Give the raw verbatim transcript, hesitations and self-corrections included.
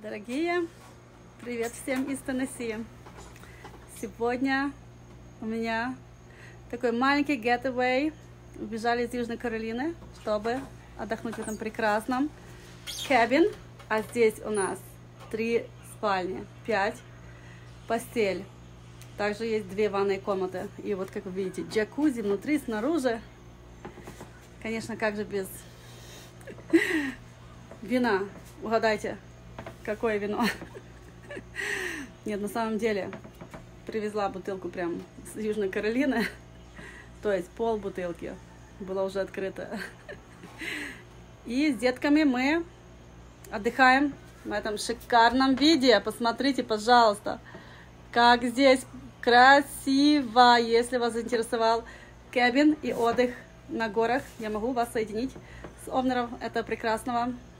Дорогие, привет всем из Теннесси. Сегодня у меня такой маленький getaway. Убежали из Южной Каролины, чтобы отдохнуть в этом прекрасном cabin. А здесь у нас три спальни, пять постель. Также есть две ванные комнаты. И вот, как вы видите, джакузи внутри, снаружи. Конечно, как же без вина? Угадайте, какое вино? Нет, на самом деле, привезла бутылку прям с Южной Каролины. То есть пол бутылки было уже открыто. И с детками мы отдыхаем в этом шикарном виде. Посмотрите, пожалуйста, как здесь красиво. Если вас заинтересовал кабин и отдых на горах, я могу вас соединить с овнером этого прекрасного